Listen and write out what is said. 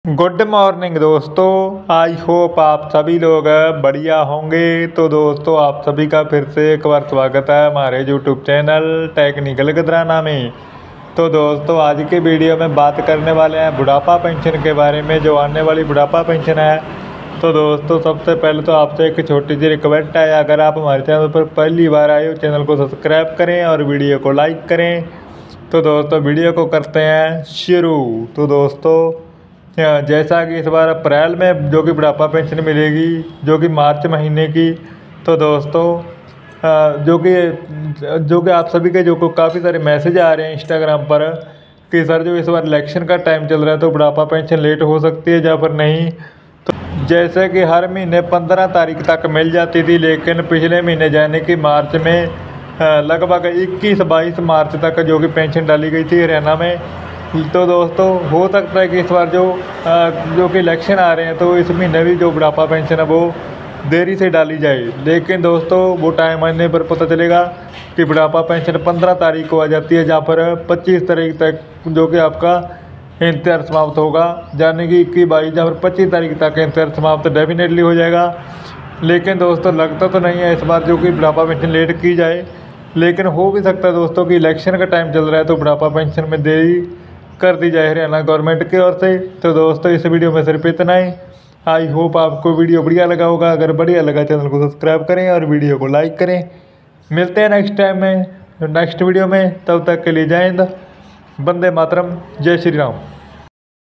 Good morning दोस्तों। I hope आप सभी लोग बढ़िया होंगे। तो दोस्तों आप सभी का फिर से एक बार स्वागत है हमारे यूट्यूब चैनल टेक्निकल गदराना में। तो दोस्तों आज के वीडियो में बात करने वाले हैं बुढ़ापा पेंशन के बारे में, जो आने वाली बुढ़ापा पेंशन है। तो दोस्तों सबसे पहले तो आपसे एक छोटी सी रिक्वेस्ट है, अगर आप हमारे चैनल पर पहली बार आए हो चैनल को सब्सक्राइब करें और वीडियो को लाइक करें। तो दोस्तों वीडियो को करते हैं शुरू। तो दोस्तों जैसा कि इस बार अप्रैल में जो कि बुढ़ापा पेंशन मिलेगी, जो कि मार्च महीने की। तो दोस्तों जो कि आप सभी के जो को काफ़ी सारे मैसेज आ रहे हैं इंस्टाग्राम पर कि सर जो इस बार इलेक्शन का टाइम चल रहा है तो बुढ़ापा पेंशन लेट हो सकती है या फिर नहीं। तो जैसे कि हर महीने 15 तारीख तक मिल जाती थी, लेकिन पिछले महीने यानी कि मार्च में लगभग 21-22 मार्च तक जो कि पेंशन डाली गई थी हरियाणा में। तो दोस्तों हो सकता है कि इस बार जो कि इलेक्शन आ रहे हैं तो इस महीने भी जो बुढ़ापा पेंशन है वो देरी से डाली जाए। लेकिन दोस्तों वो टाइम आने पर पता चलेगा कि बुढ़ापा पेंशन 15 तारीख को आ जाती है, जहाँ पर 25 तारीख तक जो कि आपका इंतजार समाप्त होगा, यानी कि 21-22 जहाँ पर 25 तारीख तक इंतजार समाप्त डेफिनेटली हो जाएगा। लेकिन दोस्तों लगता तो नहीं है इस बार जो कि बुढ़ापा पेंशन लेट की जाए, लेकिन हो भी सकता है दोस्तों कि इलेक्शन का टाइम चल रहा है तो बुढ़ापा पेंशन में देरी कर दी जाए हरियाणा गवर्नमेंट की ओर से। तो दोस्तों इस वीडियो में सिर्फ इतना ही। आई होप आपको वीडियो बढ़िया लगा होगा। अगर बढ़िया लगा चैनल को सब्सक्राइब करें और वीडियो को लाइक करें। मिलते हैं नेक्स्ट टाइम में नेक्स्ट वीडियो में, तब तक के लिए जय हिंद, वंदे मातरम, जय श्री राम।